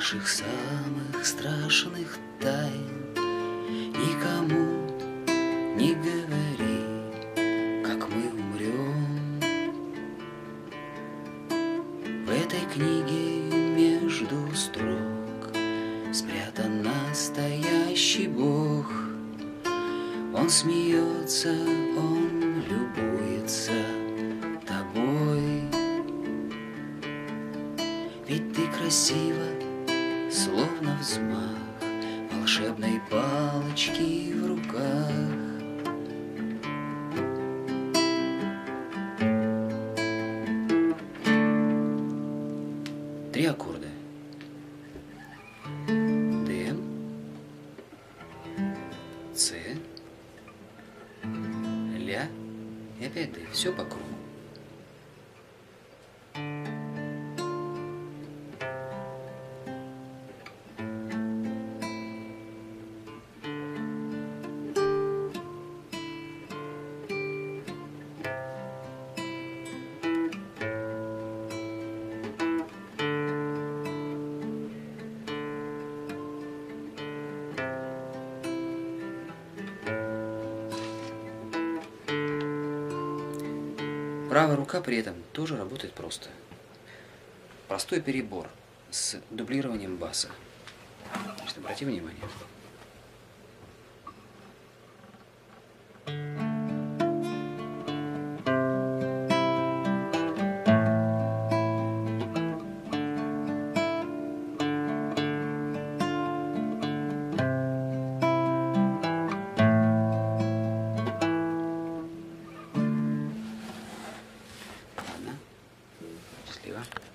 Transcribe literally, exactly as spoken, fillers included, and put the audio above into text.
наших самых страшных тайн. Никому не говори, как мы умрем. В этой книге между строк спрятан настоящий Бог. Он смеется, он любуется тобой. Ведь ты красива, словно взмах волшебной палочки в руках. Три аккорда. Д, С, Ля и опять Д. Все по кругу. Правая рука при этом тоже работает просто. Простой перебор с дублированием баса. Значит, обрати внимание. Ладно. Счастливо.